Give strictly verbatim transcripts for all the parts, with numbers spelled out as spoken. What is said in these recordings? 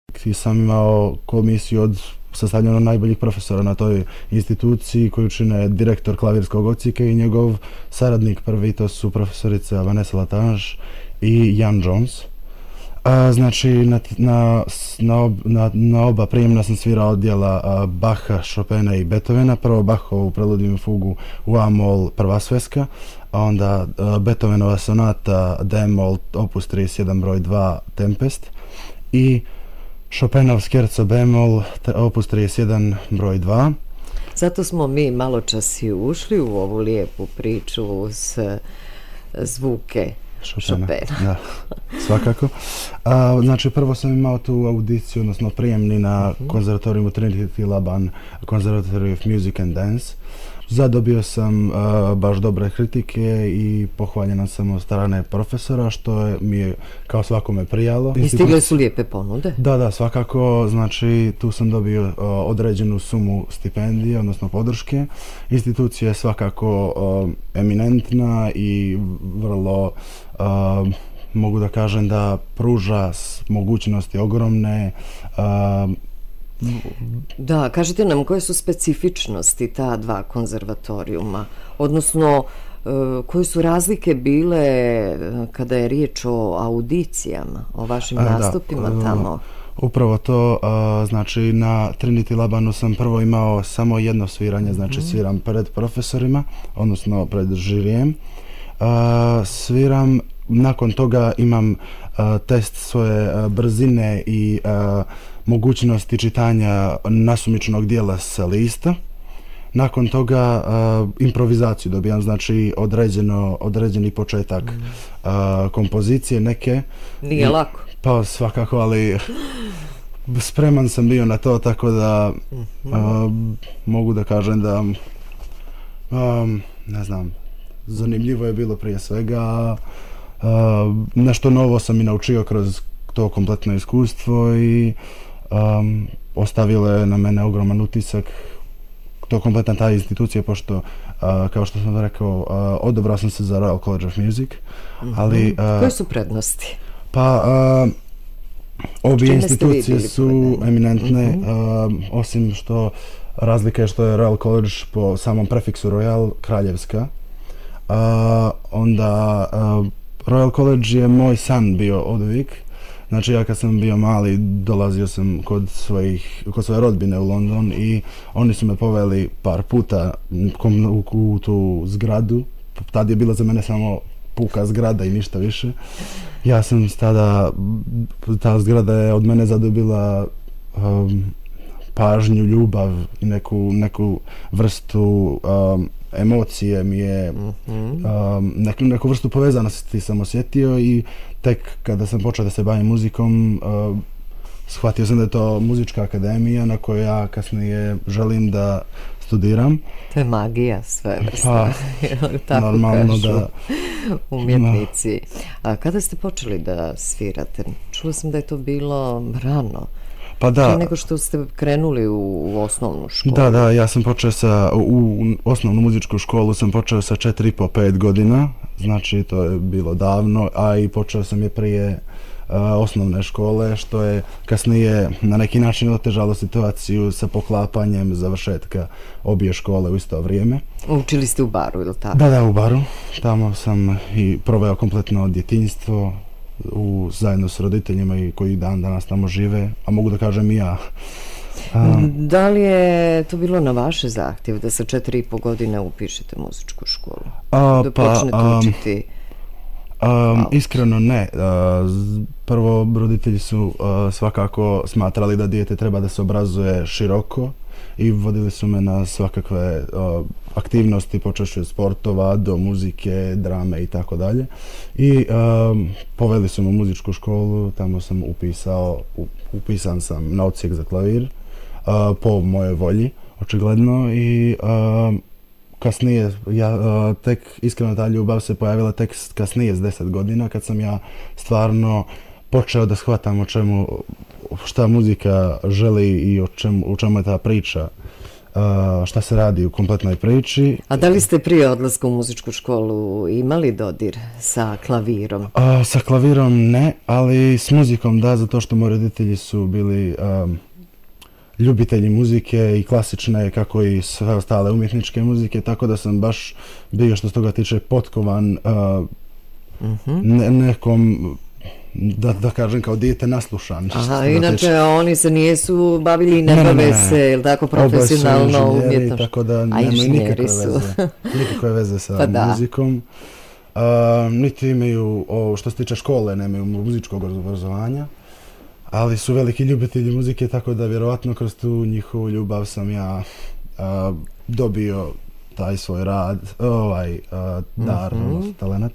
I sam imao komisiju od sastavljeno najboljih profesora na toj instituciji koju čine direktor klavirskog odsjeka i njegov saradnik prvi, to su profesorica Vanessa Latange i Jan Jones. A, znači, na, na, na, na, na oba prijemna sam svirao djela Bacha, Chopina i Beethovena. Prvo Bachovu preludiju i fugu u A-mol prva sveska, a onda a, Beethovenova sonata D-mol opus trideset jedan broj dva Tempest i Chopinov scherzo B-mol opus trideset jedan broj dva. Zato smo mi malo čas i ušli u ovu lijepu priču uz zvuke Chopina. Da, svakako. A, znači, prvo sam imao tu audiciju, odnosno prijemni na uh-huh. konzervatorijumu Trinity Laban, Conservatory of Music and Dance. Zadobio sam uh, baš dobre kritike i pohvaljena sam od strane profesora, što je, mi je kao svakome prijalo. I stigle su lijepe ponude? Da, da, svakako. Znači, tu sam dobio uh, određenu sumu stipendije, odnosno podrške. Institucija je svakako uh, eminentna i vrlo, uh, mogu da kažem da pruža mogućnosti ogromne. Uh, Da, kažite nam koje su specifičnosti ta dva konzervatorijuma, odnosno koje su razlike bile kada je riječ o audicijama, o vašim nastupima da, tamo? Upravo to, znači na Trinity Labanu sam prvo imao samo jedno sviranje, znači sviram pred profesorima, odnosno pred žirijem. Sviram, nakon toga imam test svoje brzine i mogućnosti čitanja nasumičnog dijela sa lista. Nakon toga uh, improvizaciju dobijam, znači određeno, određeni početak mm. uh, kompozicije neke. Nije lako. Pa svakako, ali spreman sam bio na to, tako da mm-hmm. uh, mogu da kažem da um, ne znam, zanimljivo je bilo prije svega. Uh, nešto novo sam i naučio kroz to kompletno iskustvo i Um, ostavilo je na mene ogroman utisak to kompletna ta institucija, pošto uh, kao što sam rekao, uh, odabrao sam se za Royal College of Music, mm-hmm. ali... Uh, koje su prednosti? Pa, uh, obje institucije su eminentne, mm-hmm. uh, osim što razlika je što je Royal College po samom prefiksu Royal kraljevska. Uh, onda uh, Royal College je moj san bio od uvijek. Znači, ja kad sam bio mali, dolazio sam kod svojih, kod svoje rodbine u London i oni su me poveli par puta u, u tu zgradu. Tad je bila za mene samo puka zgrada i ništa više. Ja sam tada, ta zgrada je od mene zadobila um, pažnju, ljubav i neku, neku vrstu um, emocije mi je, mm-hmm. um, neku, neku vrstu povezanosti sam osjetio i tek kada sam počeo da se bavim muzikom, uh, shvatio sam da je to muzička akademija na kojoj ja kasnije želim da studiram. To je magija sve vrsta. Pa, normalno da... umjetnici. A kada ste počeli da svirate? Čula sam da je to bilo rano. Pa da. Prije nego što ste krenuli u, u osnovnu školu. Da, da, ja sam počeo sa, u, u osnovnu muzičku školu sam počeo sa četiri i po pet godina, znači to je bilo davno, a i počeo sam je prije uh, osnovne škole, što je kasnije na neki način otežalo situaciju sa poklapanjem završetka obje škole u isto vrijeme. Učili ste u Baru, ili tako? Da, da, u Baru. Tamo sam i proveo kompletno djetinjstvo, u, zajedno s roditeljima i koji dan danas tamo žive, a mogu da kažem i ja. Um, da li je to bilo na vaše zahtjev da sa četiri i po godine upišete muzičku školu? A, da pa, počnete um, učiti? Um, iskreno ne. Uh, prvo, roditelji su uh, svakako smatrali da dijete treba da se obrazuje široko i vodili su me na svakakve uh, aktivnosti, počevši od sportova do muzike, drame i tako dalje. I um, poveli su me u muzičku školu, tamo sam upisao, upisan sam na odsjek za klavir, uh, po mojoj volji, očigledno, i uh, kasnije, ja, uh, tek iskreno ta ljubav se pojavila tek kasnije s deset godina, kad sam ja stvarno počeo da shvatam o čemu, šta muzika želi i o čemu, o čemu je ta priča. šta se radi u kompletnoj priči. A da li ste prije odlaska u muzičku školu imali dodir sa klavirom? A, sa klavirom ne, ali s muzikom da, zato što moji roditelji su bili um, ljubitelji muzike i klasične, kako i sve ostale umjetničke muzike, tako da sam baš bio, što se toga tiče, potkovan uh, uh-huh. ne, nekom, da, da kažem, kao dijete naslušan. Aha, inače tiče. Oni se nijesu bavili i ne, ne bave se, jel tako, profesionalno umjetno? Tako da nemaju nikakve veze, nikakve veze sa pa muzikom. Uh, niti imaju, o, što se tiče škole, nemaju muzičkog obrazovanja. Ali su veliki ljubitelji muzike, tako da vjerovatno kroz tu njihovu ljubav sam ja a, dobio taj svoj rad, ovaj a, dar, mm-hmm. talent.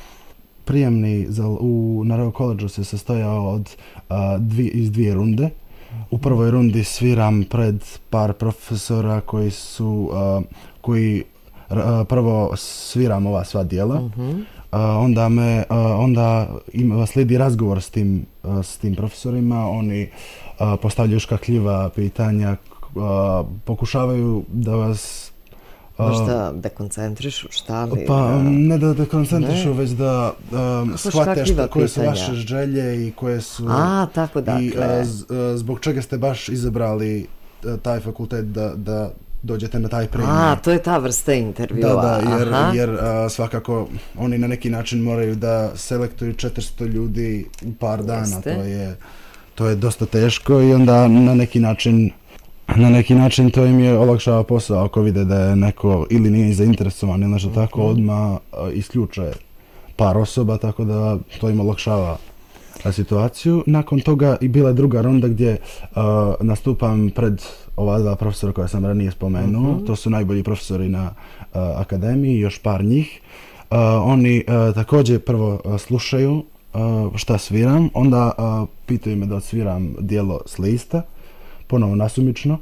Prijemni za, u, na Royal College se sastojao od, a, dvi, iz dvije runde. U prvoj rundi sviram pred par profesora koji su, a, koji a, prvo sviram ova sva dijela. Mm-hmm. Uh, onda me uh, onda ima, slijedi razgovor s tim, uh, s tim profesorima, oni uh, postavljaju škakljiva pitanja, uh, pokušavaju da vas uh, možda dekoncentrišu, šta li? Pa da... ne da dekoncentrišu, već da um, shvate što, koje su vaše želje i koje su A, tako dakle. I uh, z, uh, zbog čega ste baš izabrali uh, taj fakultet da, da dođete na taj primjer. A, to je ta vrsta intervjua. Da, da, jer, jer a, svakako oni na neki način moraju da selektuju četiristo ljudi u par dana. Jeste. To je, to je dosta teško i onda na neki način na neki način to im je olakšava posao ako vide da je neko ili nije zainteresovan ili nešto mm-hmm. tako, odmah isključe par osoba, tako da to im olakšava situaciju. Nakon toga i bila je druga runda gdje uh, nastupam pred ova dva profesora koja sam ranije spomenuo. Uh-huh. To su najbolji profesori na uh, akademiji, još par njih. Uh, oni uh, također prvo uh, slušaju uh, šta sviram, onda uh, pitaju me da odsviram dijelo s lista, ponovo nasumično,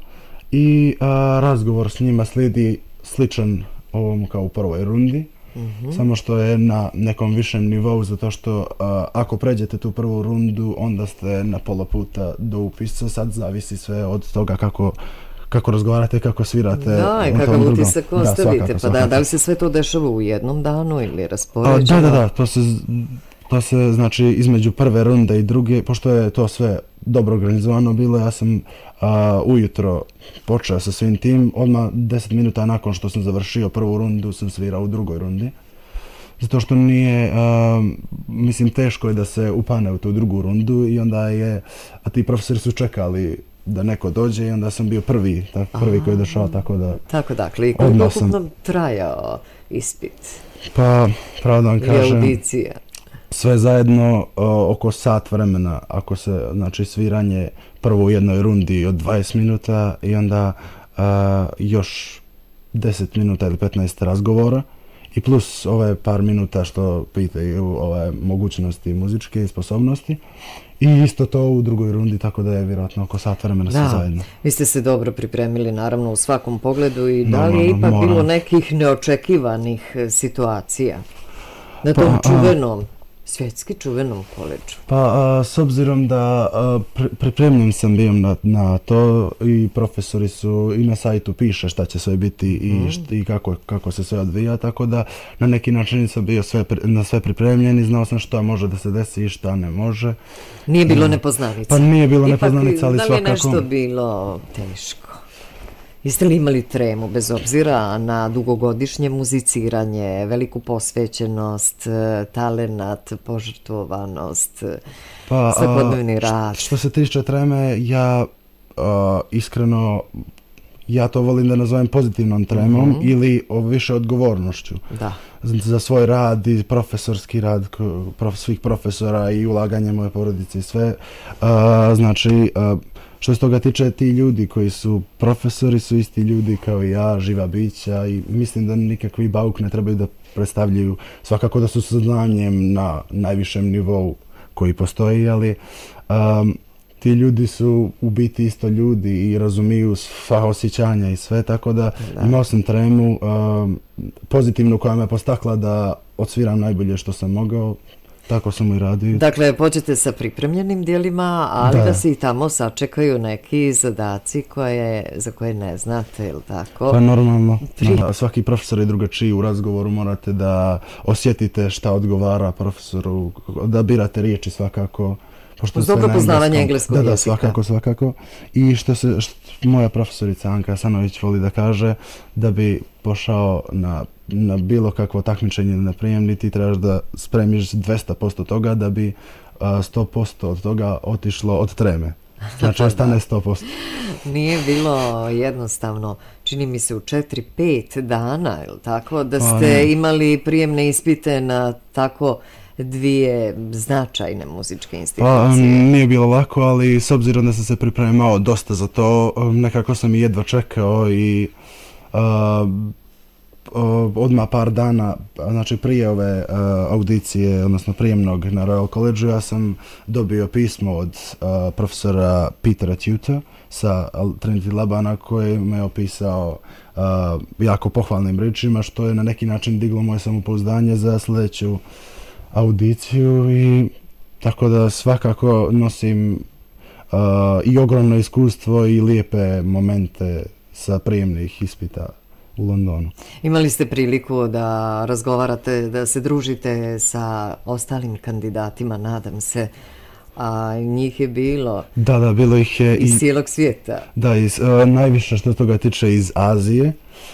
i uh, razgovor s njima slijedi sličan ovom kao u prvoj rundi. Mm-hmm. Samo što je na nekom višem nivou, zato što uh, ako pređete tu prvu rundu, onda ste na pola puta do upisa. Sad zavisi sve od toga kako, kako razgovarate, kako svirate. Da, i kakav utisak ostavite. Da, pa da, da li se sve to dešava u jednom danu ili raspoređeno? Da, da, da, to se, to se znači između prve runde i druge, pošto je to sve dobro organizovano bilo, ja sam uh, ujutro počeo sa svim tim, odmah deset minuta nakon što sam završio prvu rundu sam svirao u drugoj rundi. Zato što nije, uh, mislim, teško je da se upane u tu drugu rundu i onda je, a ti profesori su čekali da neko dođe i onda sam bio prvi, tako, prvi koji je došao, tako da... Tako dakle, i koliko sam nam trajao ispit? Pa, pravo da vam kažem... audicija? Sve zajedno uh, oko sat vremena, ako se, znači, sviranje prvo u jednoj rundi od dvadeset minuta i onda uh, još deset minuta ili petnaest razgovora i plus ove par minuta što pitaju ove mogućnosti muzičke i sposobnosti. I isto to u drugoj rundi, tako da je vjerojatno oko sat vremena sve zajedno. Vi ste se dobro pripremili, naravno, u svakom pogledu i da li je ipak moram. bilo nekih neočekivanih situacija na tom pa, čuvenom, svjetski čuvenom koledžu? Pa, a, s obzirom da a, pri, pripremljen sam bio na, na to i profesori su i na sajtu piše šta će sve biti i, mm. št, i kako, kako se sve odvija, tako da na neki način sam bio sve, na sve pripremljen i znao sam šta može da se desi i šta ne može. Nije bilo nepoznanica? Pa nije bilo nepoznanica, ali svakako... Da li je nešto bilo teško? Jeste li imali tremu, bez obzira na dugogodišnje muziciranje, veliku posvećenost, talenat, požrtvovanost, pa, svakodnevni rad? Što se tiče treme, ja a, iskreno, ja to volim da nazovem pozitivnom tremom mm-hmm. ili o više odgovornošću. Da. Za, za svoj rad i profesorski rad prof, svih profesora i ulaganje moje porodice i sve. A, znači, a, što se toga tiče, ti ljudi koji su profesori su isti ljudi kao i ja, živa bića i mislim da nikakvi bauk ne trebaju da predstavljaju, svakako da su sa znanjem na najvišem nivou koji postoji, ali um, ti ljudi su u biti isto ljudi i razumiju sva osjećanja i sve, tako da, da. imao sam tremu um, pozitivnu koja me postakla da odsviram najbolje što sam mogao. tako sam i radio. Dakle, pođete sa pripremljenim dijelima, ali da, da se i tamo sačekaju neki zadaci koje, za koje ne znate, ili tako? Pa normalno. Pri... Da, svaki profesor je drugačiji, u razgovoru morate da osjetite šta odgovara profesoru, da birate riječi svakako. Uz dobro poznavanje engleskog jezika. Da, da, svakako, svakako. I što se, što moja profesorica Anka Asanović voli da kaže, da bi pošao na, na bilo kakvo takmičenje na prijemni, ti trebaš da spremiš dvesta posto toga da bi a, sto posto od toga otišlo od treme. Znači, ostane sto posto. Nije bilo jednostavno, čini mi se u četiri pet dana, ili tako, da ste A, imali prijemne ispite na tako dvije značajne muzičke institucije. Pa, nije bilo lako, ali s obzirom da sam se pripremao dosta za to, nekako sam i jedva čekao i uh, odmah par dana, znači prije ove uh, audicije, odnosno prijemnog na Royal College-u, ja sam dobio pismo od uh, profesora Petera Tuta sa Trinity Labana koji me opisao uh, jako pohvalnim riječima, što je na neki način diglo moje samopouzdanje za sljedeću audiciju i tako da svakako nosim uh, i ogromno iskustvo i lijepe momente sa prijemnih ispita u Londonu. Imali ste priliku da razgovarate, da se družite sa ostalim kandidatima, nadam se, a njih je bilo... Da, da, bilo ih je... Iz i, cijelog svijeta. Da, iz, uh, najviše što toga tiče iz Azije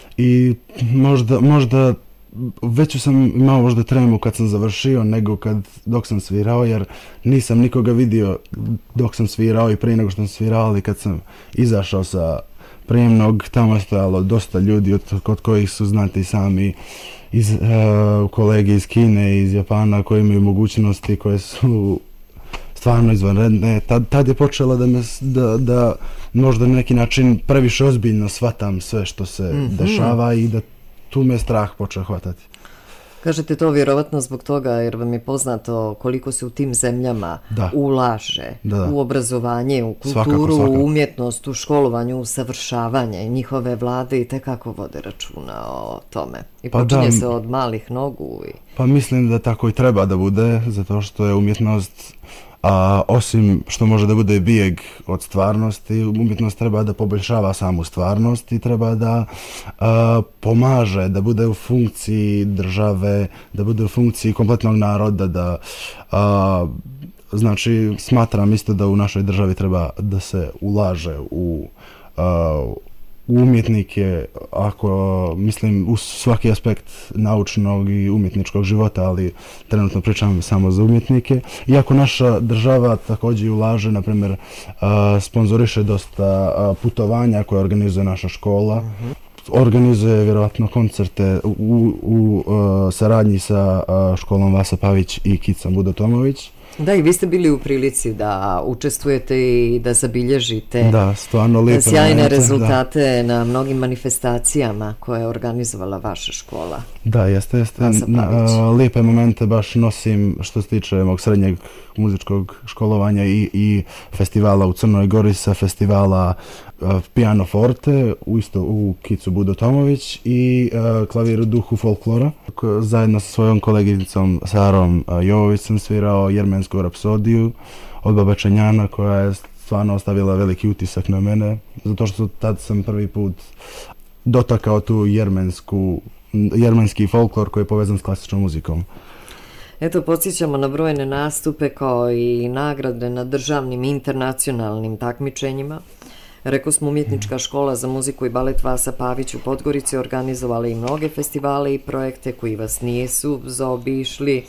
i možda, možda veću sam imao možda tremu kad sam završio nego kad dok sam svirao, jer nisam nikoga vidio dok sam svirao i prije nego što sam svirao, ali kad sam izašao sa prijemnog, tamo je stojalo dosta ljudi od, od kojih su znati sami iz, uh, kolege iz Kine i iz Japana koji imaju mogućnosti koje su stvarno izvanredne. Tad, tad je počelo da, me, da, da možda na neki način previše ozbiljno shvatam sve što se mm-hmm. dešava i da tu me strah počeo hvatati. Kažete to vjerovatno zbog toga jer vam je poznato koliko se u tim zemljama da. ulaže da, da. u obrazovanje, u kulturu, svakako, svakako. u umjetnost, u školovanju, u savršavanje. Njihove vlade i tekako vode računa o tome. I pa počinje da, se od malih nogu. I... Pa mislim da tako i treba da bude, zato što je umjetnost, a osim što može da bude bijeg od stvarnosti, umjetnost treba da poboljšava samu stvarnost i treba da a, pomaže, da bude u funkciji države, da bude u funkciji kompletnog naroda, da a, znači smatram isto da u našoj državi treba da se ulaže u a, umjetnike, ako mislim u svaki aspekt naučnog i umjetničkog života, ali trenutno pričam samo za umjetnike. Iako naša država također ulaže, na primjer, sponzoriše dosta putovanja koje organizuje naša škola. Uh-huh. Organizuje vjerojatno koncerte u, u, u saradnji sa školom Vasa Pavić i Kicom Budotomović. Da, i vi ste bili u prilici da učestvujete i da zabilježite da, stvarno lijepe sjajne momente, rezultate da. na mnogim manifestacijama koje je organizovala vaša škola. Da, jeste, jeste. Na, uh, lijepe momente baš nosim što se tiče mog srednjeg muzičkog školovanja i, i festivala u Crnoj Gori, sa festivala uh, Piano Forte u isto u Kicu Budotomović i uh, Klavir u duhu folklora. Zajedno sa svojom koleginicom Sarom uh, Jovović sam svirao Jermensku rapsodiju od Baba Čenjana, koja je stvarno ostavila veliki utisak na mene, zato što tad sam prvi put dotakao tu jermensku, jermenski folklor koji je povezan s klasičnom muzikom. Eto, podsjećamo na brojne nastupe kao i nagrade na državnim i internacionalnim takmičenjima. Reko smo, Umjetnička škola za muziku i balet Vasa Pavić u Podgorici organizovala i mnoge festivale i projekte koji vas nisu zaobišli.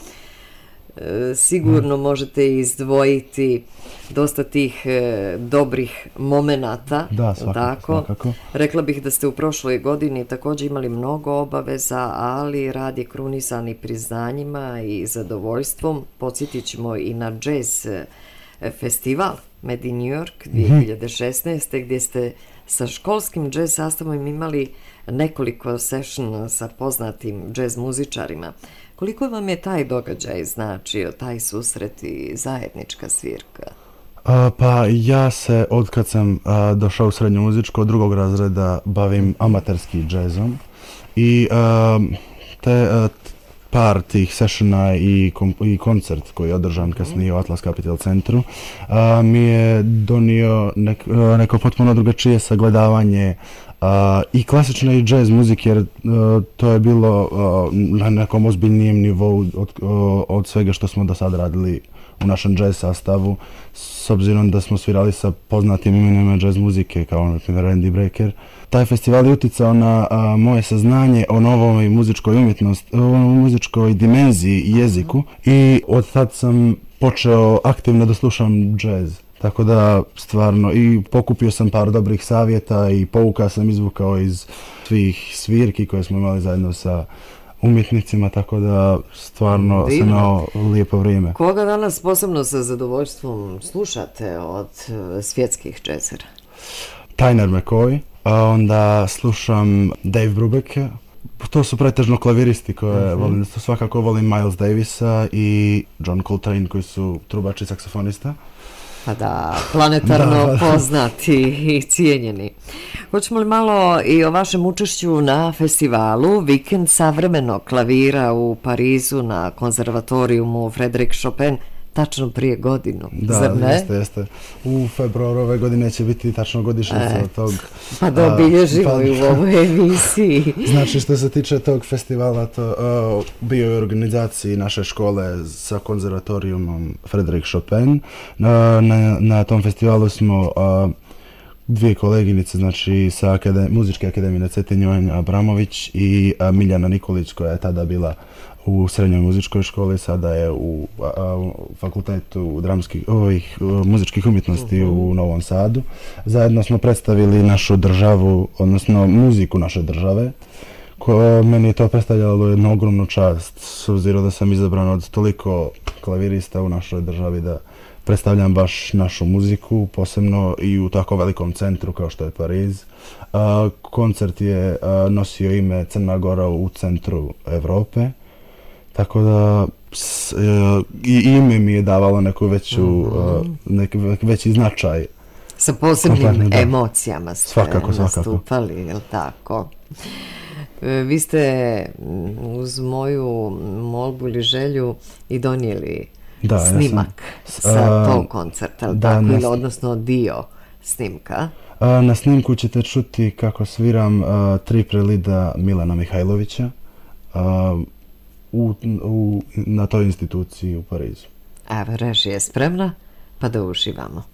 E, sigurno možete izdvojiti dosta tih e, dobrih momenata. Da, svakako, tako. svakako. Rekla bih da ste u prošloj godini također imali mnogo obaveza, ali rad je krunisan i priznanjima i zadovoljstvom. Podsjetit ćemo i na jazz festival Made in New York dvije hiljade šesnaeste. gdje ste sa školskim jazz sastavom imali nekoliko session sa poznatim jazz muzičarima. Koliko vam je taj događaj značio, taj susret i zajednička svirka? A, pa ja se, od kad sam a, došao u srednju muzičku, od drugog razreda bavim amaterski džezom i a, te, a, par tih sessiona i, kom, i koncert koji je održan kasnije u Atlas Capital centru a, mi je donio nek, neko potpuno drugačije sagledavanje Uh, i klasične i jazz muzike, jer uh, to je bilo uh, na nekom ozbiljnijem nivou od, uh, od svega što smo do sad radili u našem jazz sastavu, s obzirom da smo svirali sa poznatim imenima jazz muzike kao na primjer Randy Brecker. Taj festival je uticao na uh, moje saznanje o novoj muzičkoj umjetnosti, o muzičkoj dimenziji i jeziku i od tad sam počeo aktivno da slušam jazz. Tako da, stvarno, i pokupio sam par dobrih savjeta i pouka sam izvukao iz svih svirki koje smo imali zajedno sa umjetnicima, tako da, stvarno, sam imao lijepo vrijeme. Koga danas posebno sa zadovoljstvom slušate od svjetskih džezera? Tyner McCoy, a onda slušam Dave Brubecka. To su pretežno klaviristi koje uh-huh. volim, svakako volim Miles Davisa i John Coltrane koji su trubač i saksofonista. Pa da, planetarno da, poznati i cijenjeni. Hoćemo li malo i o vašem učešću na festivalu Vikend savremenog klavira u Parizu na konzervatorijumu Frédéric Chopin, tačno prije godinu, da, zar ne? Jeste, jeste. U februaru ove godine će biti tačno godišnjica e, tog. Pa da obilježimo pa, i u ovoj emisiji. Znači, što se tiče tog festivala, to uh, bio je u organizaciji naše škole sa konzervatorijumom Frédéric Chopin. Na, na, na tom festivalu smo uh, dvije koleginice, znači sa akadem, Muzičke akademije na Cetinju, Anja Abramović i uh, Miljana Nikolić, koja je tada bila u srednjoj muzičkoj školi, sada je u, a, u fakultetu dramskih, ovih, muzičkih umjetnosti uh-huh. u Novom Sadu. Zajedno smo predstavili našu državu, odnosno muziku naše države. Ko, meni je to predstavljalo jednu ogromnu čast, s obzirom da sam izabran od toliko klavirista u našoj državi da predstavljam baš našu muziku, posebno i u tako velikom centru kao što je Pariz. A, koncert je a, nosio ime Crna Gora u centru Evrope. Tako da s, e, i ime mi je davalo neku veću, mm-hmm. uh, nek, veći značaj. Sa posebnim da. emocijama ste svakako, nastupali, svakako. je li tako? E, vi ste uz moju molbu ili želju i donijeli da, snimak ja sam, sa uh, tog koncerta, da, tako, ili, odnosno dio snimka. Uh, na snimku ćete čuti kako sviram uh, tri prelida Milana Mihajlovića. Uh, U, u, na toj instituciji u Parizu. Evo, režija je spremna, pa da uživamo.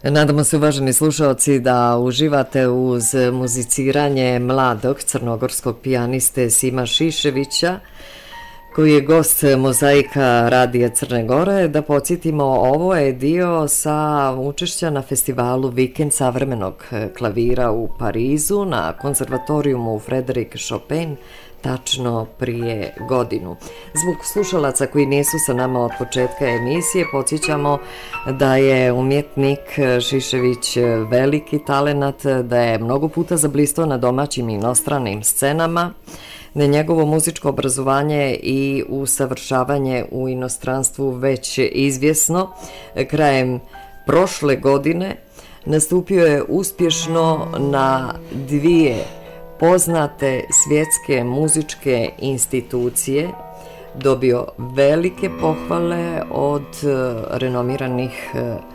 Nadamo se, uvaženi slušalci, da uživate uz muziciranje mladog crnogorskog pijaniste Sima Šiševića, koji je gost Mozaika Radija Crne Gore. Da podsjetimo, ovo je dio sa učešća na festivalu Vikend savremenog klavira u Parizu na konzervatorijumu Frédéric Chopin, tačno prije godinu. Zbog slušalaca koji nisu sa nama od početka emisije, podsjećamo da je umjetnik Šišević veliki talenat, da je mnogo puta zablistao na domaćim i inostranim scenama, da je njegovo muzičko obrazovanje i usavršavanje u inostranstvu već izvjesno. Krajem prošle godine nastupio je uspješno na dvije poznate svjetske muzičke institucije, dobio velike pohvale od renomiranih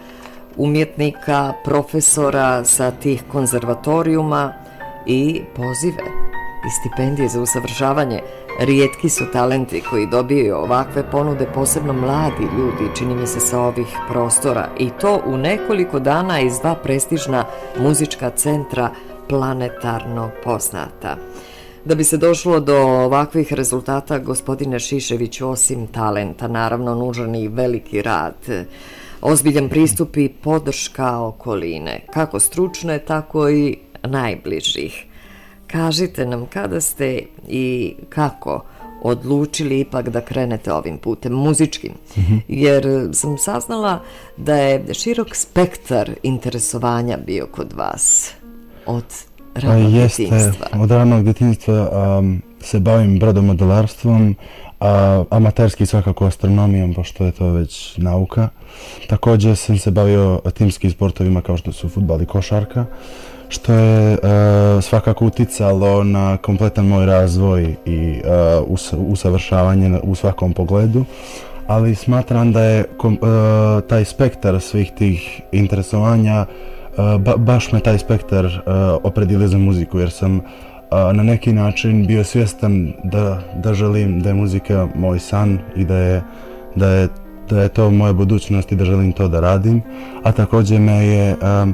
umjetnika, profesora sa tih konzervatorijuma i pozive i stipendije za usavršavanje. Rijetki su talenti koji dobiju ovakve ponude, posebno mladi ljudi, čini mi se, sa ovih prostora, i to u nekoliko dana iz dva prestižna muzička centra planetarno poznata. Da bi se došlo do ovakvih rezultata, gospodine Šišević, osim talenta, naravno nužan i veliki rad, ozbiljan pristup i podrška okoline, kako stručne, tako i najbližih. Kažite nam, kada ste i kako odlučili ipak da krenete ovim putem muzičkim, mm-hmm. jer sam saznala da je širok spektar interesovanja bio kod vas od ranog djetinjstva. Jeste, od ranog djetinjstva um, se bavim brodomodelarstvom, a amaterski svakako astronomijom, pošto je to već nauka. Također sam se bavio timskim sportovima kao što su fudbal i košarka, što je uh, svakako uticalo na kompletan moj razvoj i uh, us, usavršavanje u svakom pogledu, ali smatram da je kom, uh, taj spektar svih tih interesovanja, uh, ba, baš me taj spektar uh, opredelio za muziku, jer sam uh, na neki način bio svjestan da, da želim, da je muzika moj san i da je, da je, da je to moja budućnost i da želim to da radim, a također me je um,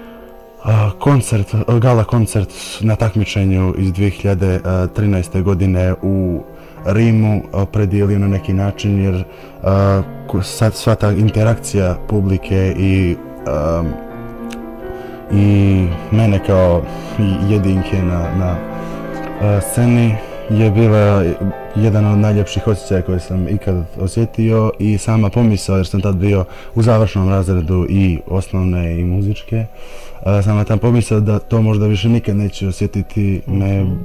koncert, gala koncert na takmičenju iz dvije hiljade trinaeste. godine u Rimu opredijelio na neki način, jer uh, sad sva ta interakcija publike i, um, i mene kao jedinke na, na uh, sceni je bila jedan od najljepših osjećaja koje sam ikad osjetio, i sama pomisao, jer sam tad bio u završnom razredu i osnovne i muzičke, uh, sama ta pomisao da to možda više nikad neću osjetiti me uh,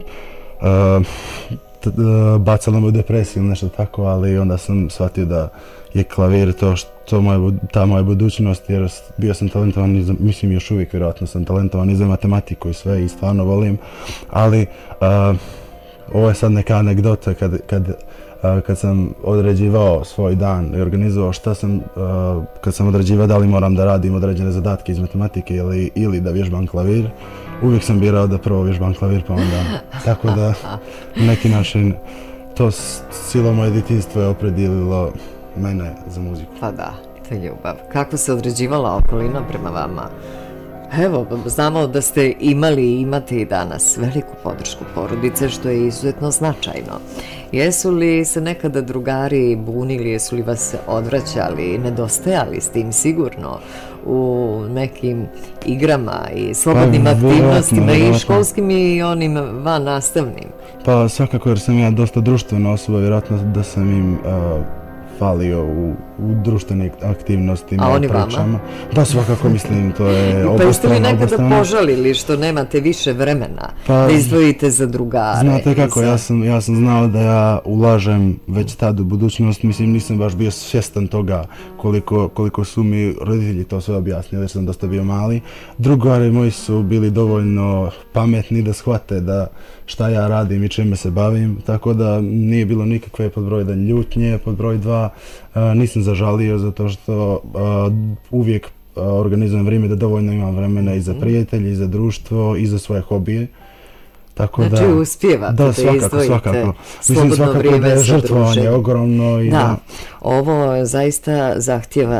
t, uh, bacalo me u depresiju, nešto tako, ali onda sam shvatio da je klavir to što moja, ta moja budućnost, jer bio sam talentovan i za, mislim još uvijek vjerojatno sam talentovan i za matematiku i sve, i stvarno volim, ali uh, ovo je sad neka anegdota kad, kad, uh, kad sam određivao svoj dan i organizovao šta sam, uh, kad sam određivao da li moram da radim određene zadatke iz matematike ili, ili da vježbam klavir, uvijek sam birao da prvo vježbam klavir pa onda, tako da na neki način to silo moje djetinjstvo je opredijelilo mene za muziku. Pa da, to je ljubav. Kako se određivala okolina prema vama? Evo, znamo da ste imali i imate i danas veliku podršku porodice, što je izuzetno značajno. Jesu li se nekada drugari bunili, jesu li vas odvraćali, nedostajali s tim sigurno u nekim igrama i slobodnim pa, aktivnostima, vjerojatno, i školskim i onim van nastavnim? Pa svakako, jer sam ja dosta društvena osoba, vjerojatno da sam im uh, falio u, u društvenim aktivnostima. A oni pričama. Vama? Da, svakako, mislim, to je obostrano. Pa jeste li nekada obostrano požalili što nemate više vremena pa, da izdvojite za drugare? Znate kako, za... ja, sam, ja sam znao da ja ulažem već tad u budućnost, mislim, nisam baš bio svjestan toga koliko, koliko su mi roditelji to sve objasnili, jer sam dosta bio mali. Drugari moji su bili dovoljno pametni da shvate da šta ja radim i čime se bavim, tako da nije bilo nikakve pod broj jedan ljutnje, pod broj dva uh, nisam zažalio, zato što uh, uvijek uh, organizujem vrijeme da dovoljno imam vremena i za prijatelje, i za društvo, i za svoje hobije. Tako znači da, uspijevate da, da svakako, svakako. Mislim svakako da je žrtvovanje ogromno. I da, da, ovo zaista zahtjeva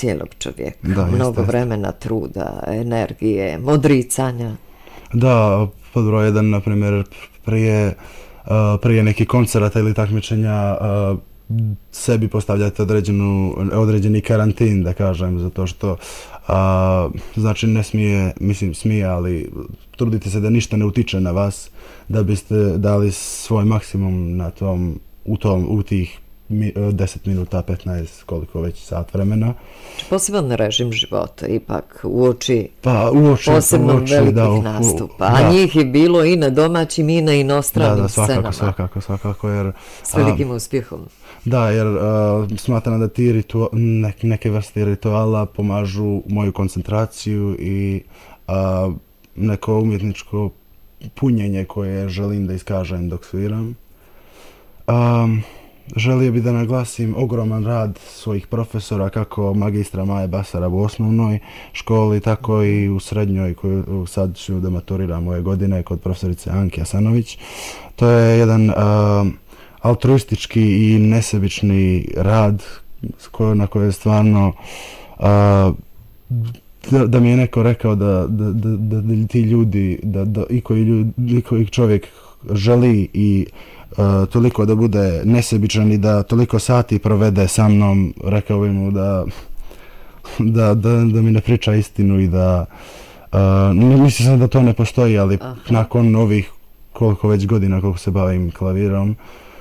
cijelog čovjeka. Da, mnogo jeste, vremena, truda, energije, odricanja. Da, pod broj jedan, na primjer, prije, uh, prije nekih koncerata ili takmičenja uh, sebi postavljate određenu, određeni karantin, da kažem, zato što a, znači ne smije, mislim smije, ali trudite se da ništa ne utiče na vas, da biste dali svoj maksimum na tom, u, tom, u tih mi, deset minuta, petnaest, koliko već sat vremena. Poseban režim života, ipak uoči pa, uoči, posebno uoči, velikih da, u, nastupa, da. a njih je bilo i na domaćim i na inostranim da, da, svakako, scenama. svakako, svakako, jer... S velikim a, uspjehom. Da, jer uh, smatram da ti ritu, ne, neke vrste rituala pomažu moju koncentraciju i uh, neko umjetničko punjenje koje želim da iskažem dok sviram. Um, želio bih da naglasim ogroman rad svojih profesora, kako magistra Maje Basara u osnovnoj školi, tako i u srednjoj, koju sad ću da maturiram ove godine kod profesorice Anke Asanović. To je jedan uh, altruistički i nesebični rad na koje je stvarno a, da, da mi je neko rekao da, da, da, da, da ti ljudi, da, da i koji, ljudi, i koji čovjek želi i a, toliko da bude nesebičan i da toliko sati provede sa mnom, rekao bi mu da, da, da, da mi ne priča istinu i da a, mislim sam da to ne postoji, ali Aha. nakon ovih koliko već godina koliko se bavim klavirom,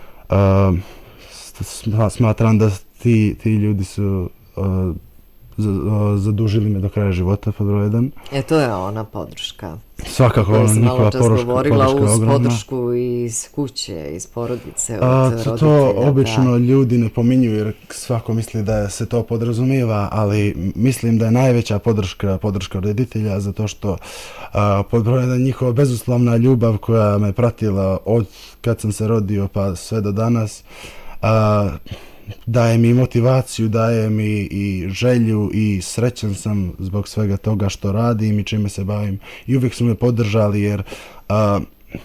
Uh, smatram da ti, ti ljudi su uh, zadužili me do kraja života, pod broj jedan. E, to je ona podrška. Svakako, njihova podrška, govorila podrška uz ogromna. Podršku iz kuće, iz porodice, od A, roditelja. To obično da. ljudi ne pominju jer svako misli da se to podrazumijeva, ali mislim da je najveća podrška podrška roditelja, zato što a, pod broj jedan njihova bezuslovna ljubav koja me pratila od kad sam se rodio pa sve do danas, a, daje mi motivaciju, daje mi i želju i srećan sam zbog svega toga što radim i čime se bavim. I uvijek su me podržali jer a,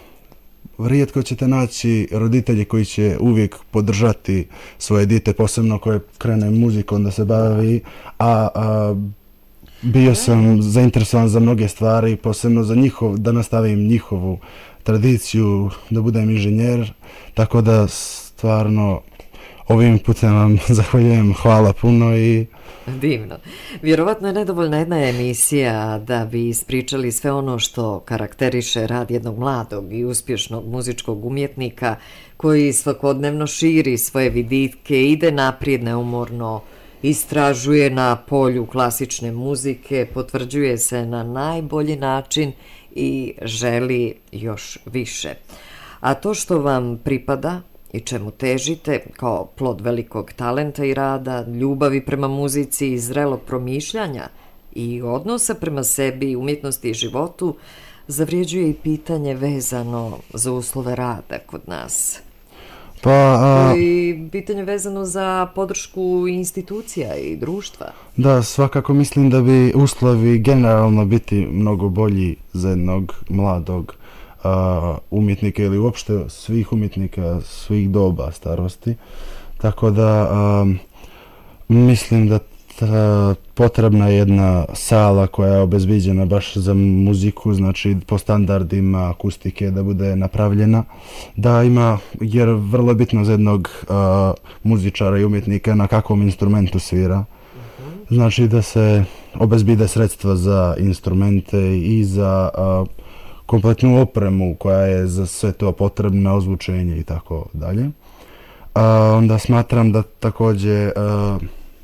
rijetko ćete naći roditelje koji će uvijek podržati svoje dijete, posebno koje krene muzikom da se bavi, a, a bio sam zainteresovan za mnoge stvari, posebno za njihov, da nastavim njihovu tradiciju, da budem inženjer, tako da stvarno ovim putem vam zahvaljujem, hvala puno i... Divno. Vjerovatno je nedovoljna jedna emisija da bi ispričali sve ono što karakteriše rad jednog mladog i uspješnog muzičkog umjetnika koji svakodnevno širi svoje viditke, ide naprijed neumorno, istražuje na polju klasične muzike, potvrđuje se na najbolji način i želi još više. A to što vam pripada i čemu težite kao plod velikog talenta i rada, ljubavi prema muzici i zrelog promišljanja i odnosa prema sebi, umjetnosti i životu, zavrijeđuje i pitanje vezano za uslove rada kod nas. Pa, a... I pitanje vezano za podršku institucija i društva. Da, svakako mislim da bi uslovi generalno biti mnogo bolji za jednog mladog Uh, umjetnika ili uopšte svih umjetnika svih doba starosti, tako da um, mislim da ta, potrebna je jedna sala koja je obezbiđena baš za muziku, znači po standardima akustike da bude napravljena, da ima, jer vrlo je bitno za jednog uh, muzičara i umjetnika na kakvom instrumentu svira. Uh-huh. Znači da se obezbide sredstva za instrumente i za uh, kompletnu opremu koja je za sve to potrebna, ozvučenje i tako dalje. Onda smatram da također a,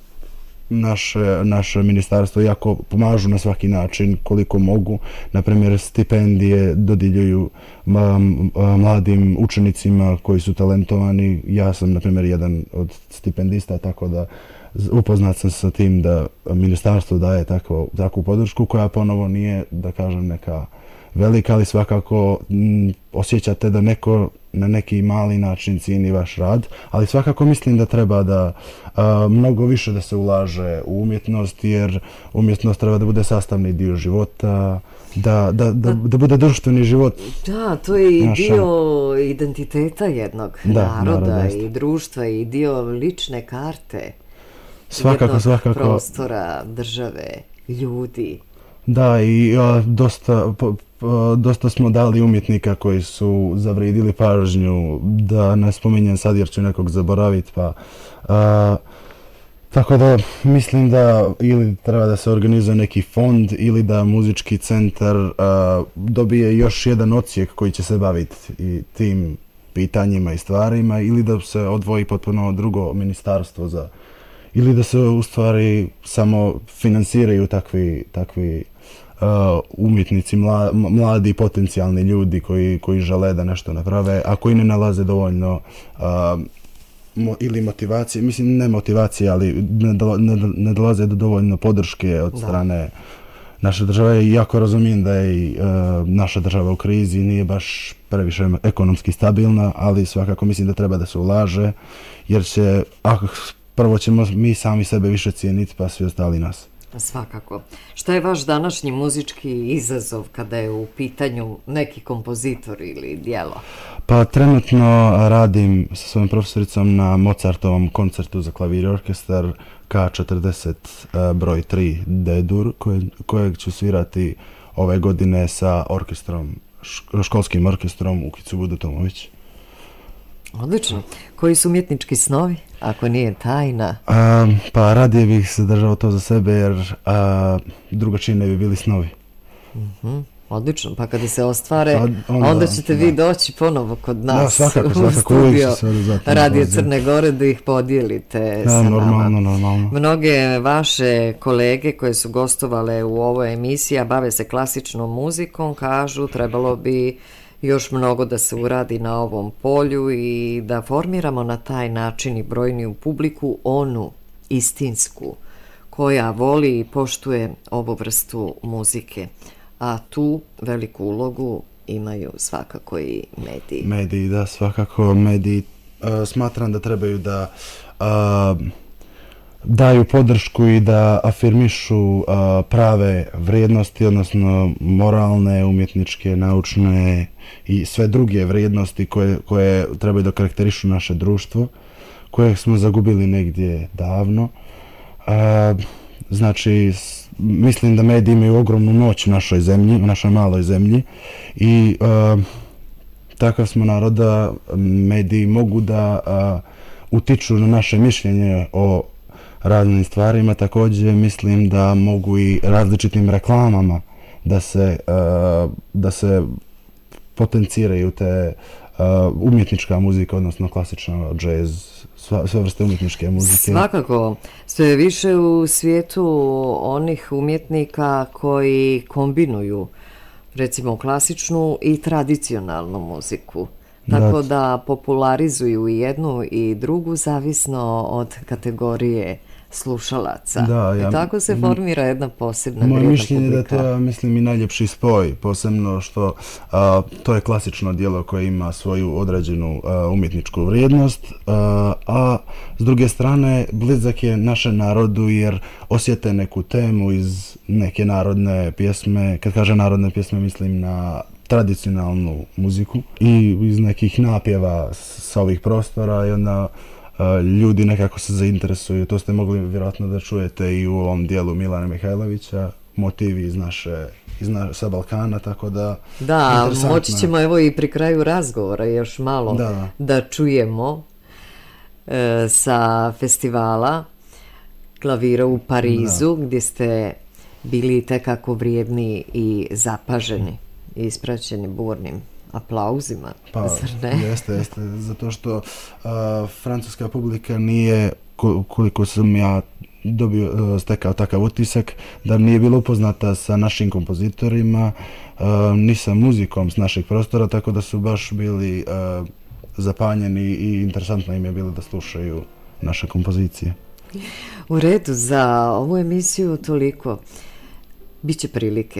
naše, naše ministarstvo jako pomažu na svaki način koliko mogu. Na primjer, stipendije dodjeljuju ma, a, mladim učenicima koji su talentovani. Ja sam, na primjer, jedan od stipendista, tako da upoznat sam sa tim da ministarstvo daje tako, takvu podršku koja ponovo nije, da kažem, neka velika, ali svakako m, osjećate da neko na neki mali način cijeni vaš rad, ali svakako mislim da treba da a, mnogo više da se ulaže u umjetnost, jer umjetnost treba da bude sastavni dio života, da, da, da, da bude društveni život. Da, to je i naša... dio identiteta jednog da, naroda i društva i dio lične karte. svakako, jednog svakako. prostora, države, ljudi. Da, i a, dosta, po, po, dosta smo dali umjetnika koji su zavrijedili pažnju, da ne spominjem sad jer ću nekog zaboraviti, pa a, tako da mislim da ili treba da se organizuje neki fond ili da muzički centar a, dobije još jedan odsjek koji će se baviti i tim pitanjima i stvarima, ili da se odvoji potpuno drugo ministarstvo za, ili da se u stvari samo finansiraju takvi, takvi uh, umjetnici, mla, mladi potencijalni ljudi koji, koji žele da nešto naprave, a koji ne nalaze dovoljno uh, mo, ili motivacije, mislim ne motivacije, ali ne, do, ne, ne dolaze do dovoljno podrške od strane da. naše države. Iako razumijem da je i uh, naša država u krizi, nije baš previše ekonomski stabilna, ali svakako mislim da treba da se ulaže, jer će, ako prvo ćemo mi sami sebe više cijeniti, pa svi ostali nas. Svakako. Šta je vaš današnji muzički izazov kada je u pitanju neki kompozitor ili djelo? Pa trenutno radim sa svojom profesoricom na Mozartovom koncertu za klavir i orkestar K četrdeset broj tri D-dur, koje, kojeg ću svirati ove godine sa orkestrom, školskim orkestrom Ukicu Budutomović. Odlično. Koji su umjetnički snovi, ako nije tajna? A, pa radije bih se držao to za sebe, jer a, drugačije ne bi bili snovi. Uh-huh. Odlično, pa kada se ostvare, pa, onda, onda ćete da. vi doći ponovo kod nas, da, svakako, svakako, u studio Radio Crne Gore, da ih podijelite da, sa normalno, nama. Normalno. Mnoge vaše kolege koje su gostovale u ovoj emisiji, a bave se klasičnom muzikom, kažu trebalo bi još mnogo da se uradi na ovom polju i da formiramo na taj način i brojniju publiku, onu istinsku, koja voli i poštuje ovu vrstu muzike. A tu veliku ulogu imaju svakako i mediji. Mediji, da, svakako mediji. Uh, smatram da trebaju da uh, daju podršku i da afirmišu uh, prave vrijednosti, odnosno moralne, umjetničke, naučne i sve druge vrijednosti koje, koje trebaju da karakterišu naše društvo, koje smo zagubili negdje davno. Uh, znači, mislim da mediji imaju ogromnu moć u našoj zemlji, u našoj maloj zemlji i uh, takav smo narod da mediji mogu da uh, utiču na naše mišljenje o raznim stvarima. Također mislim da mogu i različitim reklamama da se, uh, da se potenciraju te uh, umjetnička muzika, odnosno klasična džez, sva, sve vrste umjetničke muzike. Svakako, sve više u svijetu onih umjetnika koji kombinuju recimo klasičnu i tradicionalnu muziku. Tako da, da popularizuju i jednu i drugu zavisno od kategorije slušalaca. Da, ja, I tako se formira jedna posebna moje vrijedna mišljenje publika. Da to je, mislim, i najljepši spoj, posebno što a, to je klasično djelo koje ima svoju određenu a, umjetničku vrijednost, a, a s druge strane blizak je našem narodu jer osjete neku temu iz neke narodne pjesme. Kad kaže narodne pjesme mislim na tradicionalnu muziku i iz nekih napjeva sa ovih prostora i onda uh, ljudi nekako se zainteresuju. To ste mogli vjerojatno da čujete i u ovom dijelu Milana Mihajlovića, motivi iz naše, iz na, sa Balkana, tako da... Da, moći ćemo evo i pri kraju razgovora još malo da, da. da čujemo e, sa festivala Klavira u Parizu, da. gdje ste bili tekako vrijedni i zapaženi. Ispraćeni burnim aplauzima, pa, zar ne? Jeste, jeste, zato što uh, francuska publika nije, koliko sam ja dobio, uh, stekao takav utisak, da nije bila upoznata sa našim kompozitorima, uh, ni sa muzikom s naših prostora, tako da su baš bili uh, zapanjeni i interesantno im je bilo da slušaju naše kompozicije. U redu, za ovu emisiju toliko. Biće prilike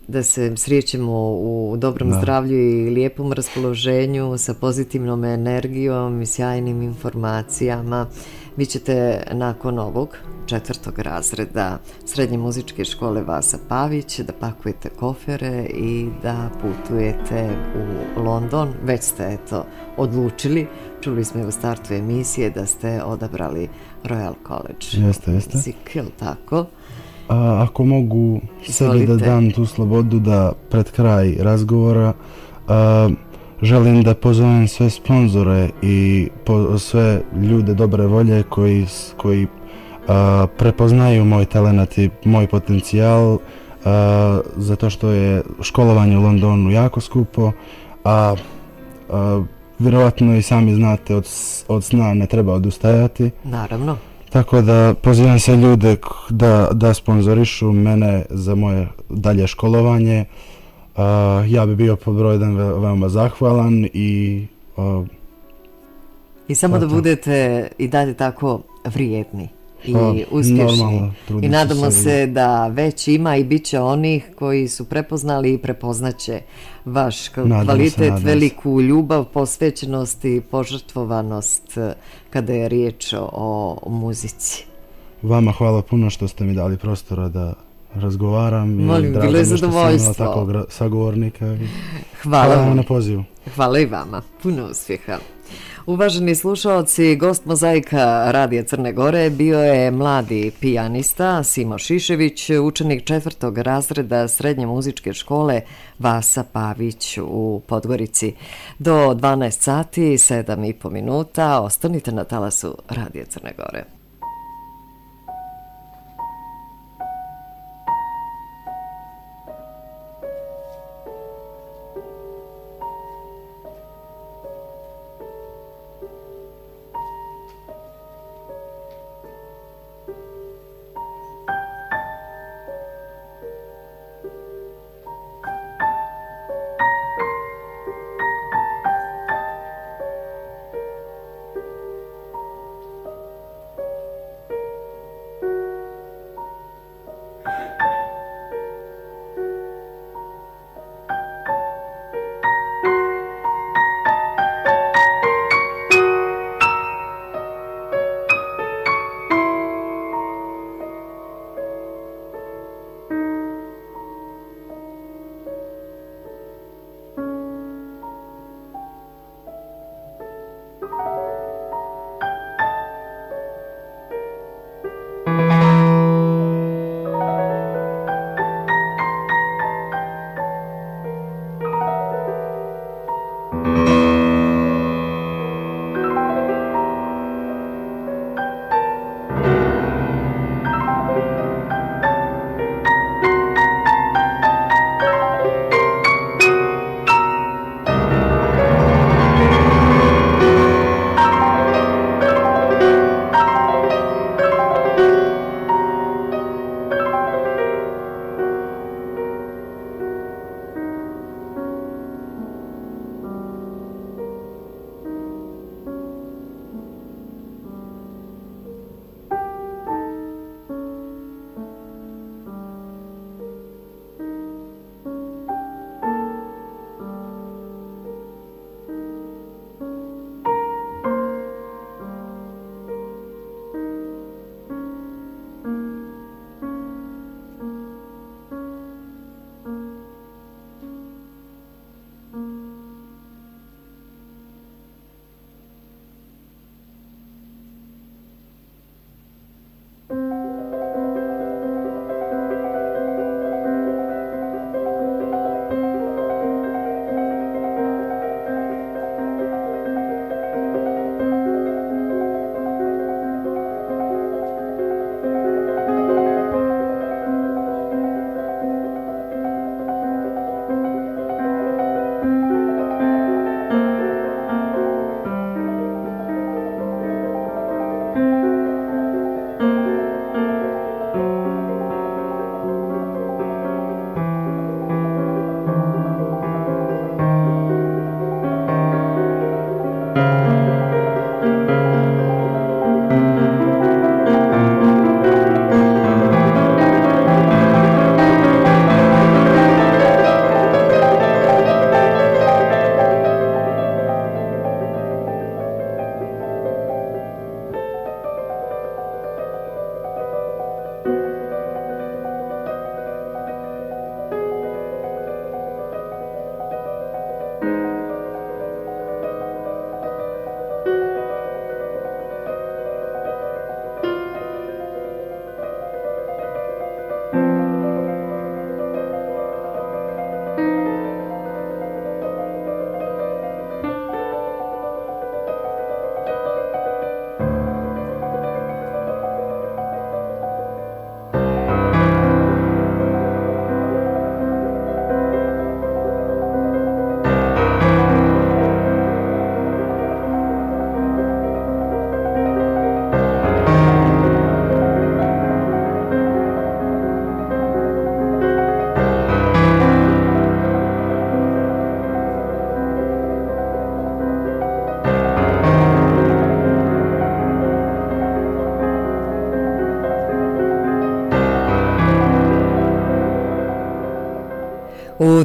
da se srećemo u dobrom da. zdravlju i lijepom raspoloženju sa pozitivnom energijom i sjajnim informacijama. Vi ćete nakon ovog četvrtog razreda Srednje muzičke škole Vasa Pavić da pakujete kofere i da putujete u London. Već ste eto odlučili, čuli smo u startu emisije da ste odabrali Royal College. Jeste, jeste. Sikil, tako. A, ako mogu sebi da dam tu slobodu da pred kraj razgovora a, želim da pozovem sve sponzore i po, sve ljude dobre volje koji, koji a, prepoznaju moj talent i moj potencijal, a, zato što je školovanje u Londonu jako skupo, a, a vjerovatno i sami znate od, od sna ne treba odustajati. Naravno. Tako da pozivam se ljude da, da sponzorišu mene za moje dalje školovanje. Uh, ja bi bio pod broj jedan veoma zahvalan i... Uh, I samo da budete i dalje tako vrijedni i uh, uspješni. I nadamo se, se da već ima i bit će onih koji su prepoznali i prepoznaće vaš kvalitet, se, veliku ljubav, posvećenost i požrtvovanost kada je riječ o, o muzici. Vama hvala puno što ste mi dali prostora da razgovaram. Molim, bilo je zadovoljstvo. Takvog sagovornika. Hvala, hvala vam na pozivu. Hvala i vama. Puno uspjeha. Uvaženi slušaoci, gost Mozaika Radija Crne Gore bio je mladi pijanista Simo Šišević, učenik četvrtog razreda Srednje muzičke škole Vasa Pavić u Podgorici. Do dvanaest sati, sedam i po minuta, ostanite na talasu Radija Crne Gore.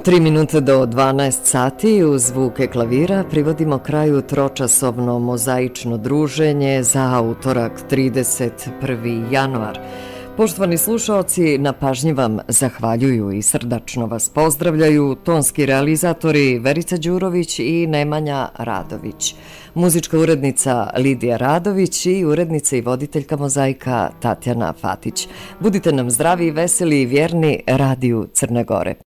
Tri minute do dvanaest sati uz zvuke klavira privodimo kraju tročasovno mozaično druženje za utorak trideset prvi januar. Poštovani slušaoci, na pažnji vam zahvaljuju i srdačno vas pozdravljaju tonski realizatori Verica Đurović i Nemanja Radović, muzička urednica Lidija Radović i urednica i voditeljka mozaika Tatjana Fatić. Budite nam zdravi i veseli i vjerni Radiju Crne Gore.